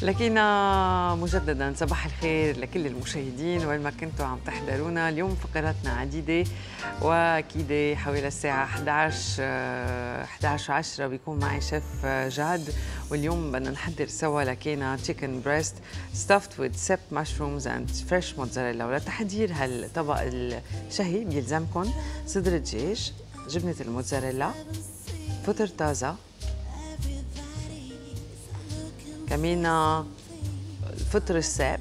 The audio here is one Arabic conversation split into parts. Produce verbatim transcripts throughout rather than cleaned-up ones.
لكينا مجددا صباح الخير لكل المشاهدين وين ما كنتوا عم تحضرونا. اليوم فقراتنا عديده واكيد حوالي الساعه إحدى عشر إحدى عشر وعشرة بيكون معي شيف جاد، واليوم بدنا نحضر سوا لكينا تشيكن بريست stuffed with سبت mushrooms and fresh موتزاريلا. ولتحضير هالطبق الشهي بيلزمكم صدر الدجاج، جبنه الموتزاريلا، فطر طازه، كمان فطر الساب،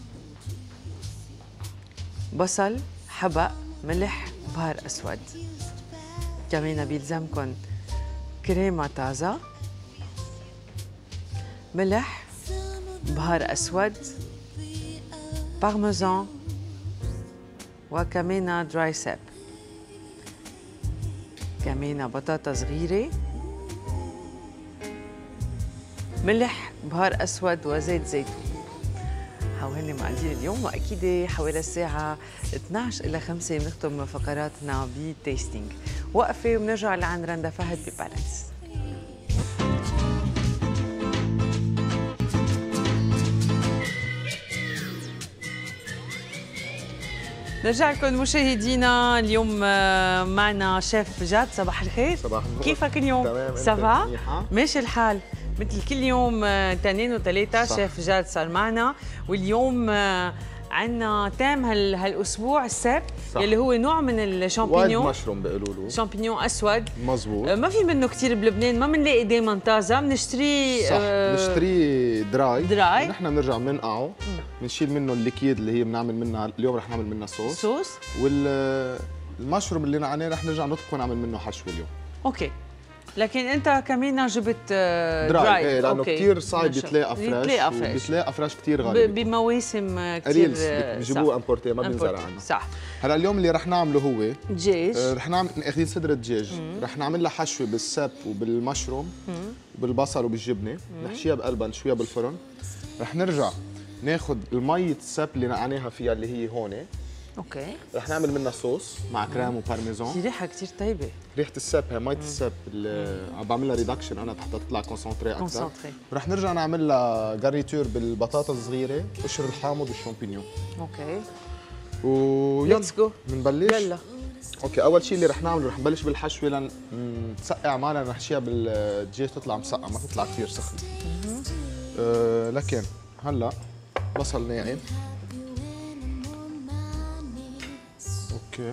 بصل، حبق، ملح، بهار اسود. كمان بيلزمكم كريمه طازه، ملح، بهار اسود، بارميزان، وكمان دراي ساب. كمان بطاطا صغيره، ملح، بهار اسود، وزيت زيتون. هاوهن مقادير اليوم، واكيد حوالي الساعه اثنعش الى خمسة بنختم فقراتنا بالتيستينج. وقفه وبنرجع لعند رندا فهد ببالانس. نرجع لكم مشاهدينا. اليوم معنا شيف جاد. صباح الخير. صباح النور. كيفك اليوم؟ تمام. سافا؟ ماشي الحال مثل كل يوم. تنين وثلاثة شيف جاد صار معنا، واليوم عندنا تام هال هالاسبوع السبت يلي هو نوع من الشامبينيون. وايد مشروم بيقولوا له، شامبينيون اسود. مزبوط. ما في منه كثير بلبنان، ما بنلاقي دائما طازه، بنشتريه. صح، بنشتريه دراي دراي نحن بنرجع بننقعه، بنشيل منه الليكيد اللي هي بنعمل منها اليوم. رح نعمل منها صوص صوص والمشروم اللي نقعناه رح نرجع نطبخه ونعمل منه حشو اليوم. اوكي، لكن انت كمان جبت دراي, دراي. ايه، لانه كثير صعب يتلاقى فريش، يتلاقى فريش بيتلاقى فريش كثير غالي بمواسم كثير بيجيبوه امبورتي، ما بينزرع عنا. صح. هلا اليوم اللي رح نعمله هو دجاج. رح نعمل اخذين صدر الدجاج، رح نعمل لها حشوه بالسب وبالمشروم وبالبصل وبالجبنه، نحشيها بقلبها نشويها بالفرن. رح نرجع ناخذ المي السب اللي نقعناها فيها اللي هي هون. اوكي. رح نعمل منها صوص مع كريم وبارميزان. في ريحه كثير طيبه. ريحه السب هي مية السب اللي عم بعملها ريدكشن انا حتى تطلع كونسنتري اكثر. كونسنتري. رح نرجع نعمل لها جارنيتور بالبطاطا الصغيره، قشر الحامض والشامبينيون. اوكي. ويلا ليتس جو بنبلش. يلا. اوكي، اول شيء اللي رح نعمله رح نبلش بالحشوه لنسقع معنا، نحشيها بالدجاج تطلع مسقعه، ما تطلع كثير سخنه. أه لكن هلا بصل ناعم. اوكي،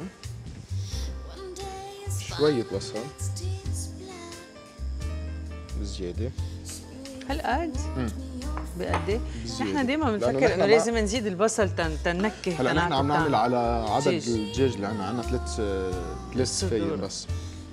شوية بصل بزيادة. هالقد؟ بقد ايه؟ نحن دائما بنفكر انه لازم نزيد البصل تنكه. هلا نحن عم نعمل على عدد الدجاج اللي عندنا، عندنا ثلاث ثلاث سفاير بس.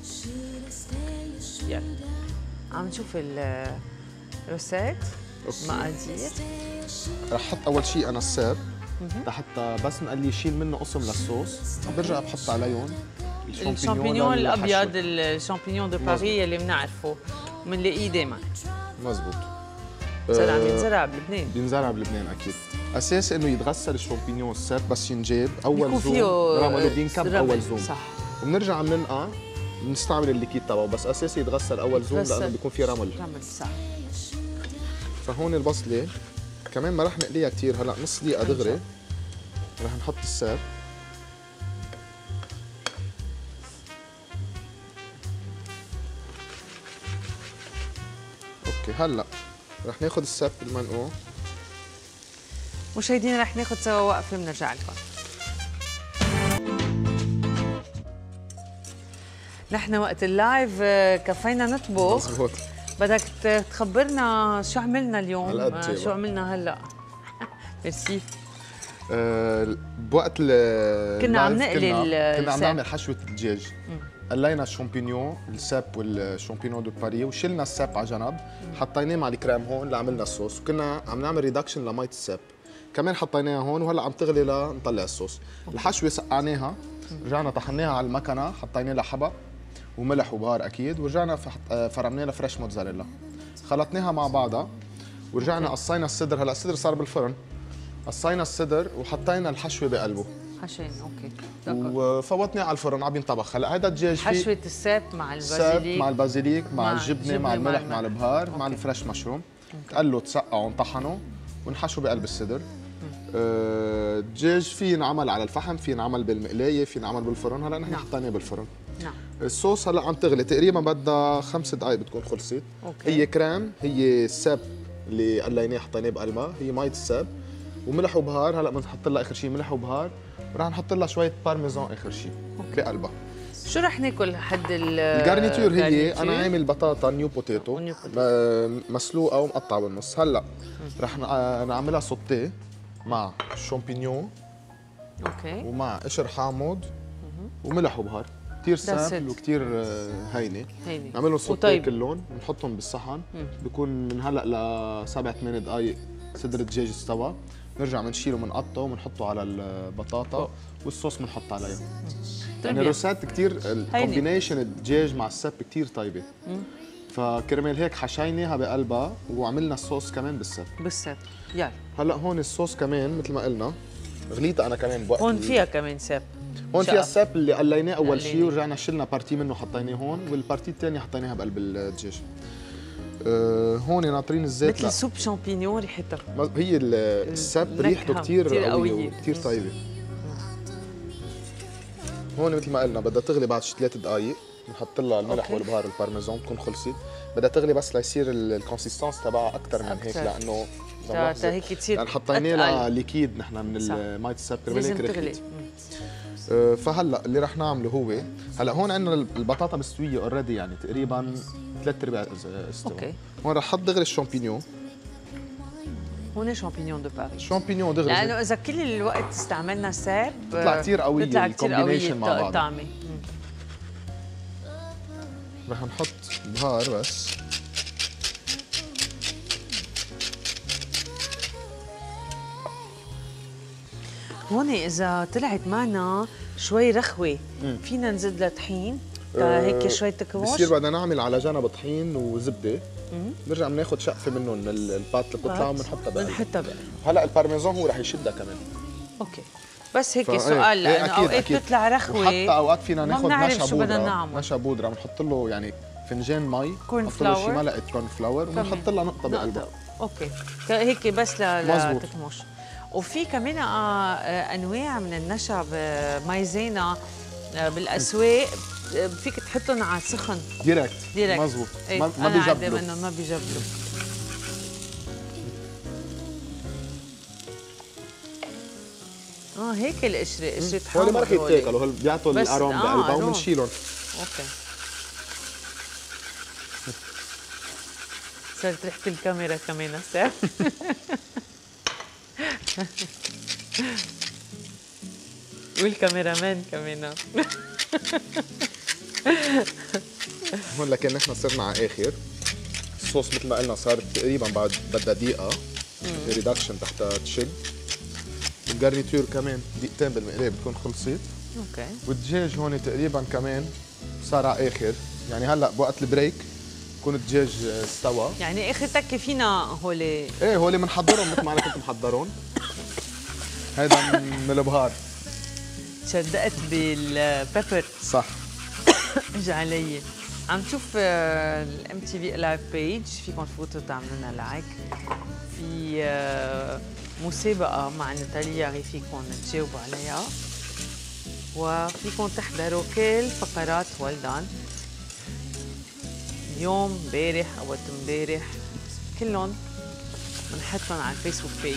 يلا عم نشوف الروسيت مقادير. رح احط اول شيء انا الساب لحتى بس نقلي يشيل منه قسم للصوص، برجع بحط عليهم الشامبينيون الابيض، الشامبينيون دو باري اللي بنعرفه بنلاقيه دائما. مزبوط. صار عم ينزرع بلبنان. بينزرع بلبنان اكيد. اساس انه يتغسل الشامبينيون الساب بس ينجاب اول زوم، رمله بينكب اول زوم. صح. وبنرجع بننقع، بنستعمل الليكيد تبعه، بس اساسي يتغسل اول زوم لانه بيكون في رمل. رمل صح. فهون البصله كمان ما رح نقليها كثير، هلا نص دقيقه دغري رح نحط الساب. اوكي، هلا رح ناخذ الساب المنقوع. مشاهدينا رح ناخذ سوا وقفه بنرجع لكم. نحن وقت اللايف كفينا نطبخ. مزبوط. بدك تخبرنا شو عملنا اليوم، شو عملنا هلا. ميرسي. أه بوقت ال كنا عم نقلي كنا, كنا عم نعمل حشوه الدجاج. قلينا الشامبينيون الساب والشامبينيون دو باري وشلنا الساب على جنب، حطيناه مع الكريم هون لعملنا الصوص، وكنا عم نعمل ريدكشن لمية الساب، كمان حطيناها هون وهلا عم تغلي لنطلع الصوص. الحشوه سقعناها، رجعنا طحناها على المكنه، حطينا لها حبق وملح وبهار اكيد، ورجعنا فرمنا لها فريش موتزاريلا، خلطناها مع بعضها ورجعنا قصينا الصدر. هلا الصدر صار بالفرن، قصينا الصدر وحطينا الحشوه بقلبه. حشين اوكي. وفوتناه على الفرن عم ينطبخ. هلا هذا الدجاج فيه حشوه الساب مع البازيليك، مع البازيليك مع, مع الجبنه مع الملح مع البهار مع الفريش مشروم. تقلوا تسقعوا انطحنوا ونحشوا بقلب الصدر. آه، الدجاج في ينعمل على الفحم، في ينعمل بالمقلايه، في ينعمل بالفرن. هلا نحن نعم. حطيناه بالفرن. نعم. الصوص هلا عم تغلي تقريبا بدها خمس دقائق بتكون خلصت. أوكي. هي كريم، هي الساب اللي قليناه حطيناه بقلبها، هي مية الساب وملح وبهار. هلا بنحط لها اخر شيء ملح وبهار، ورح نحط لها شويه بارميزان اخر شيء بقلبها. شو رح ناكل حد الجارنيتور؟ هي الجارنيتور؟ انا عامل بطاطا نيو بوتيتو نيو بوتيتو. مسلوقه ومقطعه بالنص. هلا رح نعملها سوتيه مع شامبينيون اوكي ومع قشر حامض وملح وبهار. كثير سهل وكثير هينه. هينه نعملهم سوتيه كلهم ونحطهم بالصحن. بكون من هلا لسبع ثمان دقائق صدر الدجاج استوى. نرجع بنشيله بنقطعه وبنحطه على البطاطا والصوص بنحط عليها. يعني الروسات كثير الكومبينيشن الدجاج مع السب كثير طيبه. فكرمال هيك حشيناها بقلبها وعملنا الصوص كمان بالسب. بالسب. يلا هلا هون الصوص كمان مثل ما قلنا غليتها انا كمان بوقت. هون فيها كمان سب. هون فيها السب اللي قليناه اول شيء ورجعنا شلنا بارتي منه حطيناه هون، والبارتي الثانيه حطيناها بقلب الدجاج. أه هون ناطرين الزيت. مثل سوب شامبينيون ريحتها. هي السب ريحته كثير قويه وكثير طيبه. هون مثل ما قلنا بدها تغلي بعد شي ثلاث دقائق. بنحط لها الملح والبهار والبارميزان بتكون خلصت. بدها تغلي بس ليصير الكونسيستانس تبعها اكثر من هيك، لانه تا هيك تصير يعني حطينا لها ليكيد نحن من مية السب كرمال هيك تغلي. أه فهلا اللي رح نعمله هو هلا هون عندنا البطاطا مستويه اوريدي، يعني تقريبا ثلاث ارباع استوى. اوكي هون رح احط دغري الشامبينيون. هون شامبينيون دو باري. شامبينيون دغري لانه اذا كل الوقت استعملنا ساب بتطلع كثير قويه الكومبينيشن مع بعض. طعمه. رح نحط بهار بس. هون اذا طلعت معنا شوي رخوه فينا نزيد لها طحين تا هيك شوي تكوش. بصير بدنا نعمل على جنب طحين وزبده. نرجع بناخذ شقفه منهم من البات اللي بتطلع وبنحطها بقلب. بنحطها بقلب. هلا البارميزان هو رح يشدها كمان. اوكي بس هيك سؤال، لانه اوقات بتطلع رخوه وحتى اوقات فينا ناخذ نشا بودره. نعمل نشا بودره بنحط له يعني فنجان مي، كورن نحط له شي ملعقه كورن فلاور وبنحط لها نقطه بقلبها. اوكي هيك بس لتكمش. وفي كمان انواع من النشا مايزينا بالاسواق فيك تحطهم على السخن ديركت. ديركت مزبوط. ايه ما, ما بيجبلوا. منهم ما بيجبلوا. اه هيك القشره قشره حامض. هول ما رح يتاكلوا، هول بيعطوا القرام آه بقلبها وبنشيلهم. اوكي صارت ريحه الكاميرا كمان هسه. والكاميرا مان كمان. هون لكن نحن صرنا على اخر. الصوص مثل ما قلنا صار تقريبا بعد بدها دقيقه ريدكشن تحت تشد. الجارنيتور كمان دقيقتين بالمقلايه بتكون خلصت. اوكي والدجاج هون تقريبا كمان صار على اخر، يعني هلا بوقت البريك بكون الدجاج استوى. يعني اخر تكه فينا هولي. ايه هولي بنحضرهم مثل ما انا كنت محضرهم. هيدا من البهار. شدقت بالبيبر. صح. اجى علي. عم تشوف الام تي في لايف بيج، فيكم تفوتوا تعملوا لنا لايك. في مسابقه مع ناتاليا فيكم تجاوبوا عليها، وفيكم تحضروا كل فقرات ولدان اليوم امبارح او امبارح كلهم بنحطهم على الفيسبوك بيج.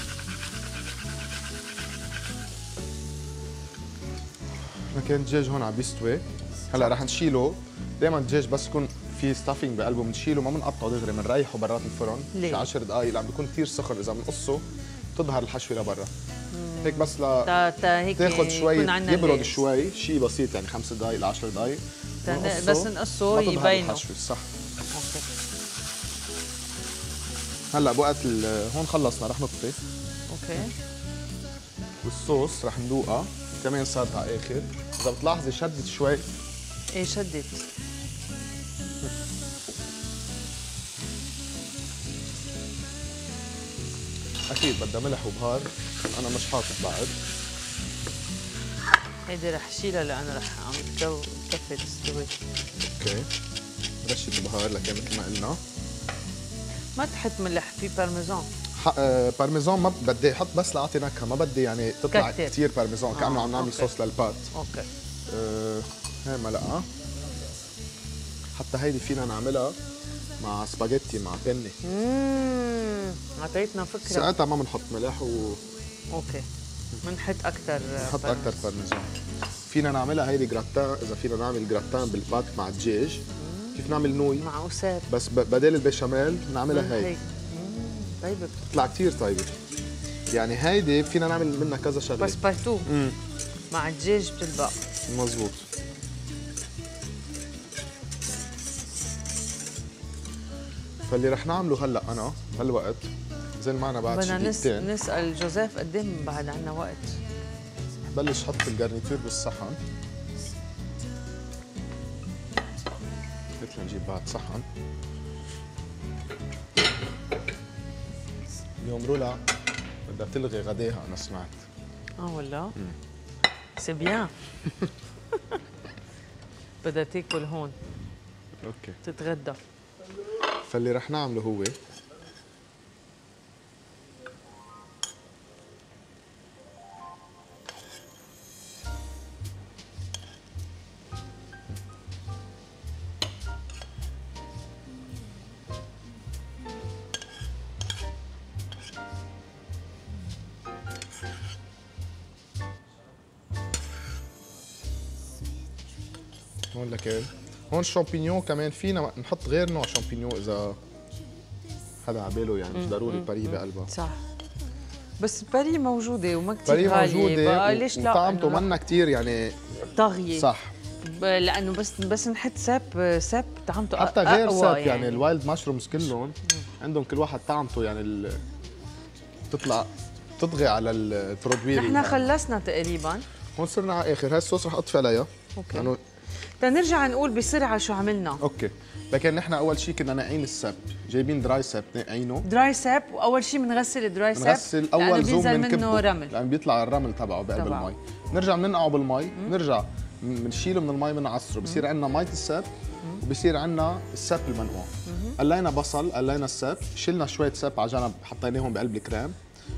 كان الدجاج هون عم بيستوي. هلا رح نشيله. دائما الدجاج بس يكون في ستافينج بقلبه بنشيله، ما بنقطعه دغري، بنريحه برات الفرن شي عشر دقائق لأن بيكون كثير سخن. اذا بنقصه تظهر الحشوه لبرا. هيك بس لا تا تا هيك تاخذ شوي يبرد شوي، شيء بسيط يعني خمس دقائق ل عشر دقائق بس نقصه يبينوا. صح. اوكي هلا بوقت هون خلصنا رح نطفي. اوكي والصوص رح ندوقها كمان صارت على اخر. اذا بتلاحظي شدت شوي. ايه شدت. اكيد بدها ملح وبهار، انا مش حاطط بعد. هيدي رح شيلها لانه رح عم تكفي تستوي. اوكي رشه بهار لكن مثل ما قلنا. ما تحط ملح في بارميزان. آه بارميزان ما بدي احط بس لاعطي نكهه، ما بدي يعني تطلع كتير. كثير بارميزان آه. كانه عم نعمل أوكي. صوص للبات. اوكي. آه هي ملعقه. حتى هيدي فينا نعملها مع سباجيتي مع بني. اممم اعطيتنا فكره. ساعتها ما بنحط ملح و اوكي. بنحط اكثر نحط اكثر بارميزان. فينا نعملها هيدي جراتان، اذا فينا نعمل جراتان بالبات مع الدجاج. كيف نعمل نوي مع وساب بس بدل البشاميل نعملها هي. طيبه بتطلع كثير طيبه. يعني هيدي فينا نعمل منها كذا شغله. بس بارتو امم مع الدجاج بتلبق. مزبوط. فاللي رح نعمله هلا انا هالوقت نزل معنا بعد شي بدنا نس... دقيقتين. نسال جوزيف قد ايه بعد عنا وقت. بلش حط الجارنيتور بالصحن. قلت له نجيب بعد صحن. اليوم رولا بدها تلغي غداها انا سمعت. اه والله؟ سي بيان. بدها تاكل هون. اوكي. تتغدى. فاللي رح نعمله هو هون لكن هون الشامبينيون كمان فينا نحط غير نوع شامبينيون اذا حدا عباله يعني مش ضروري باري بقلبها. صح. بس باري موجوده وما كثير باري غاليه موجوده بقى ليش لا؟ وطعمته منا كثير يعني طاغيه. صح. لانه بس بس نحط ساب ساب طعمته حتى غير أقوى ساب يعني, يعني الوايلد ماشرومز كلهم عندهم كل واحد طعمته يعني ال... تطلع تطغي على البرودوي. نحن خلصنا تقريبا. هون صرنا على اخر. هاي الصوص رح اطفي عليها. اوكي. لانه تنرجع نقول بسرعه شو عملنا. اوكي. لكن نحن اول شيء كنا ناقعين السب، جايبين دراي سب ناقعينه. دراي ساب، واول شيء بنغسل الدراي ساب بنغسل اول زوم بينزل بنكبه منه رمل لان بيطلع الرمل تبعه بقلب المي. بنرجع بننقعه بالمي، بنرجع بنشيله من المي بنعصره، بصير عندنا مية السب وبصير عندنا السب المنقوع. قلينا بصل، قلينا السب، شلنا شويه سب على جنب حطيناهم بقلب الكريم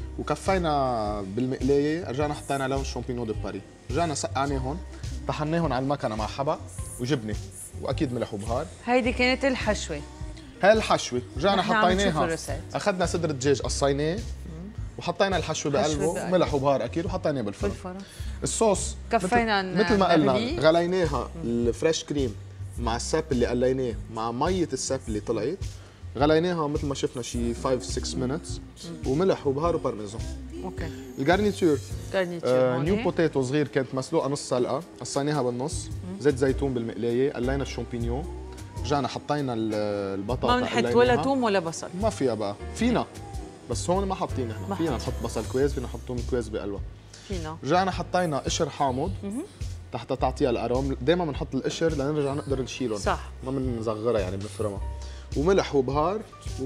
وكفينا بالمقلايه، رجعنا حطينا عليهم شامبينيون دو باري، رجعنا سقعناهم، طحناهم على المكنه مع حبق وجبنه واكيد ملح وبهار. هيدي كانت الحشوه. هاي الحشوه، رجعنا حطيناها، اخذنا صدر الدجاج قصيناه وحطينا الحشوه بقلبه، ملح وبهار اكيد وحطيناه بالفرن. بالفرن. الصوص كفينا مثل ما قلنا غليناها الفريش كريم مع الساب اللي قليناه مع ميه الساب اللي طلعت، غليناها مثل ما شفنا شي خمسة ستة مينتس وملح وبهار وبارميزان. اوكي. الجارنيتور جارنيتور آه نيو بوتيتو صغير كانت مسلوقه نص سلقه، قصيناها بالنص، زيت زيتون بالمقلايه، قلينا الشامبينيون، رجعنا حطينا البطاطا. ما بنحط ولا توم ولا بصل. ما فيها بقى، فينا بس هون ما حاطين نحن، فينا نحط بصل كويس، فينا نحط توم كويس بقلبها. فينا. رجعنا حطينا قشر حامض حتى تعطيها الأروم، دائما بنحط القشر لنرجع نقدر نشيلهم. صح. ما بنصغرها يعني بنفرمها. وملح وبهار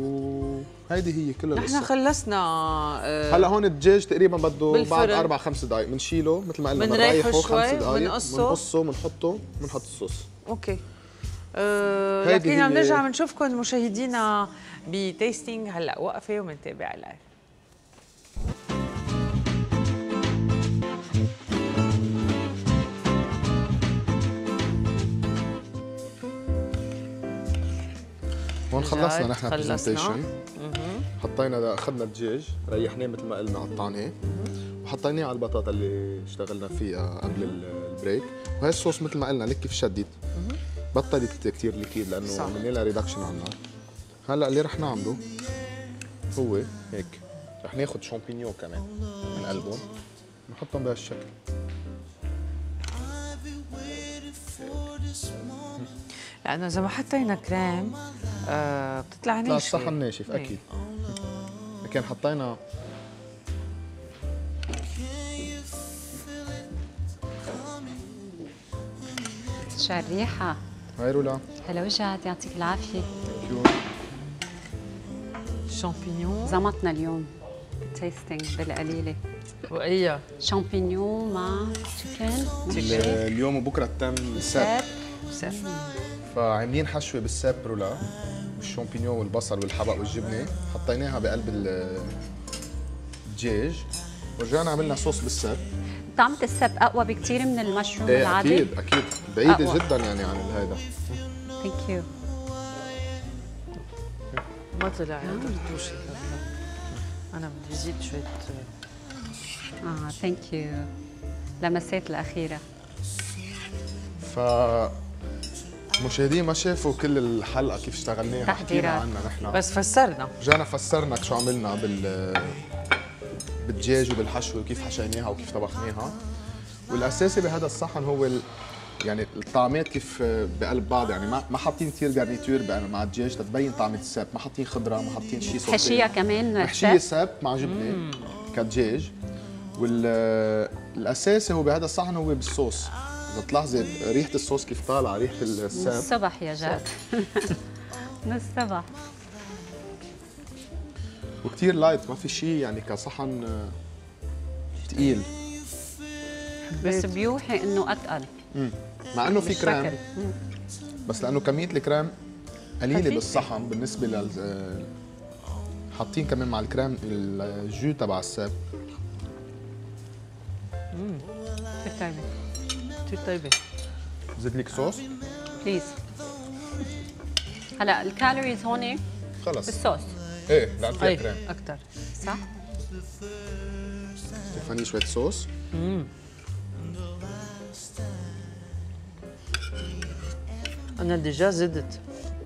وهيدي هي كل القصه. نحن خلصنا آه هلا هون الدجاج تقريبا بده بعد اربع خمس دقائق بنشيله مثل ما قلنا، بنريحه خمس دقائق، بنقصه بنقصه بنحطه بنحط الصوص. اوكي. أه لكن عم نرجع بنشوفكم مشاهدينا بتيستينج هلا وقفه وبنتابع اللايف. هون خلصنا نحن برزنتيشن. حطينا اخذنا الدجاج ريحناه مثل ما قلنا قطعناه وحطيناه على البطاطا اللي اشتغلنا فيها قبل البريك، وهي الصوص مثل ما قلنا لك كيف شديد بطلت كثير ليكيد لانه عملنا لها ريدكشن على النار. هلا اللي رح نعمله هو هيك، رح ناخذ شامبينيون كمان من قلبهم نحطهم بهالشكل. لانه اذا ما حطينا كريم آه بتطلع ناشفه. لا الصحن ناشف اكيد. لكن حطينا شو الريحه. هاي رولا. هلا وجهك، يعطيك العافيه. شامبينيون زمطنا اليوم تيستينج بالقليله. وإياه شامبينيون مع تشيكن. اليوم وبكره تم ساب. ساب. فعاملين حشوه بالساب رولا والشامبينيون والبصل والحبق والجبنه، حطيناها بقلب ال- الدجاج، ورجعنا عملنا صوص بالسب. طعمة السب اقوى بكثير من المشروم ايه العادي. اكيد اكيد بعيده أقوى. جدا يعني عن هذا. ثانك يو. ما طلع طرطوشي. انا بدي ازيد شويه. اه ثانك يو. لمسات الاخيره. ف المشاهدين ما شافوا كل الحلقه كيف اشتغلناها، حكينا تحضيرات. عنها نحن، بس فسرنا. رجعنا فسرنا شو عملنا بال بالدجاج وبالحشو وكيف حشيناها وكيف طبخناها. والاساسي بهذا الصحن هو ال... يعني الطعمات كيف بقلب بعض، يعني ما ما حاطين كثير جارنيتور مع الدجاج تتبين طعمه الساب، ما حاطين خضره، ما حاطين شيء صوصي. حشيه كمان محشيه سب. ساب مع جبنه كدجاج. والاساسي هو بهذا الصحن هو بالصوص. اذا تلاحظي ريحه الصوص كيف طالعه، ريحه من الساب. الصبح يا جاد. من الصبح. وكثير لايت، ما في شيء يعني كصحن ثقيل. بس بيوحي انه اتقل. مم. مع انه في كريم، بالشكل. مم. بس لانه كميه الكريم قليله خفيفة. بالصحن بالنسبه لل حاطين كمان مع الكريم الجو تبع الساب. كثير طيبه. كثير طيبه. زيد لك صوص. بليز. هلا الكالوريز هون خلص بالصوص ايه لان فيها اي كريم. اكثر. صح؟ تفني شويه صوص. انا ديجا زدت.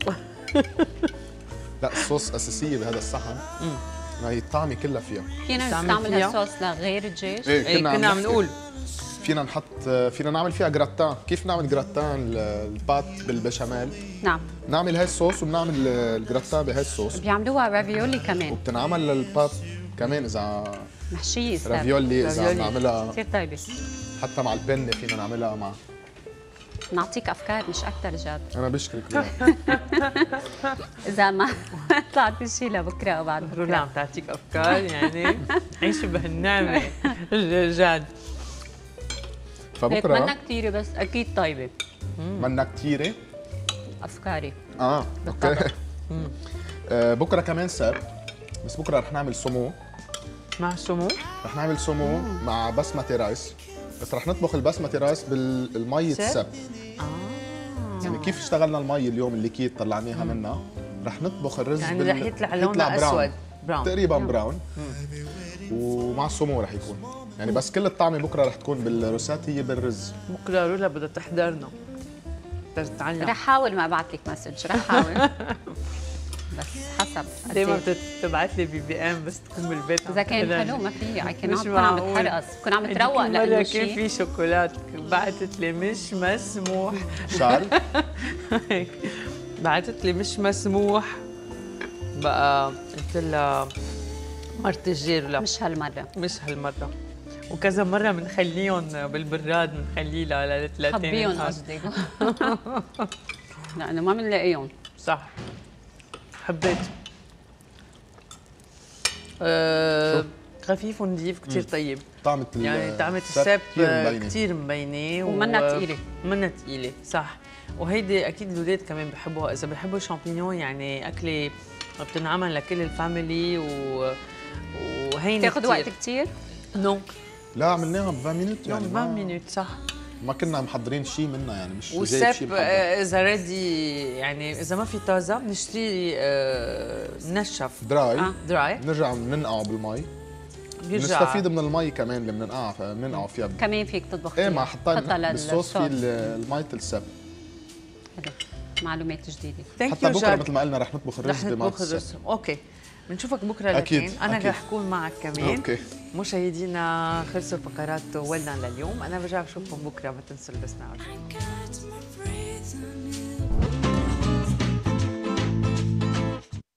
لا الصوص اساسيه بهذا الصحن. ما هي الطعمه كلها فيها. فينا تعمل نستعمل فيها؟ هالصوص لغير الدجاج؟ ايه اي كنا عم نحكي. نقول فينا نحط فينا نعمل فيها جراتان. كيف نعمل جراتان ال- البات بالبشاميل؟ نعم. نعمل هاي الصوص وبنعمل الجراتان بهاي الصوص، بيعملوها رافيولي كمان. وبتنعمل للبات كمان اذا محشيه سب. رافيولي، اذا رافيولي. بنعملها كثير طيبه. حتى مع البنه فينا نعملها مع. نعطيك افكار مش اكثر جاد. انا بشكرك ليها. اذا ما طلعت شيء لبكره او بعد رولا بكره. عم تعطيك افكار يعني عيشي بهالنعمه جاد. هيك فبكره منا كثيره بس اكيد طيبه. منا كثيره. افكاري. اه اوكي. بالطبع. آه، بكره كمان سب، بس بكره رح نعمل سمو. مع سمو. رح نعمل سمو مع بسمتي رايس، بس رح نطبخ البسمتي رايس بالمي سب؟ السب. اه يعني كيف اشتغلنا المي اليوم اللي كيت طلعناها منها، رح نطبخ الرز يعني بال- رح يطلع يطلع لونه براون. اسود براون تقريبا براون. ومع السمو رح يكون يعني، بس كل الطعمه بكره رح تكون بالروسات هي بالرز. بكره رولا بدها تحضرنا تتعلم. رح حاول ما ابعث لك مسج، رح حاول. بس حسب قد دائما إيه. بتبعث لي بي بي ام بس تكون بالبيت عم اذا كان تحضرني. حلو ما في، I مش cannot كون عم معقول. بتحرقص، بكون عم هيديك بتروق المرة لانه كان شيء. في شوكولات بعثت لي مش مسموح. شعل. هيك بعثت لي مش مسموح. بقى قلت لها مرت الجير لا مش هالمره. مش هالمرة. وكذا مرة بنخليهم بالبراد بنخليه ل ثلاثين. خبيهم قصدي. لانه ما بنلاقيهم. صح. حبيت. أه خفيف ونظيف كثير طيب. طعمة ال- يعني طعمة السب السب كثير مبينة. كثير مبينة ومنا تقيلة. منا تقيلة صح. وهيدي أكيد الأولاد كمان بحبوها، إذا بحبوا الشامبينيون يعني أكلة بتنعمل لكل الفاميلي و... وهينة تاخذ وقت كثير؟ نو لا عملناها ب عشرين مينوت يعني. عشرين ما, مينوت صح. ما كنا محضرين شيء منها يعني، مش جايب والسب شيء محضر. آه، إذا ردي يعني إذا ما في طازة بنشتري آه، منشف دراي. آه. دراي بنرجع بننقعه بالمي. بيرجع بنستفيد من المي كمان اللي بننقعها، فبننقعه فيها. كمان فيك تطبخ ايه فيها. مع حطها حطها بالصوص في للصوص. المي السب. حلو. معلومات جديدة. Thank حتى you بكره جاد. مثل ما قلنا رح نطبخ الرز رح بمي نطبخ السب. الرز اوكي. بنشوفك بكره أكيد، لكن انا أكيد. رح اكون معك كمان. اوكي. مشاهدينا خلصوا فقرات ولنا لليوم، انا برجع بشوفكم بكره، ما تنسوا البسمه على I got my breath on you.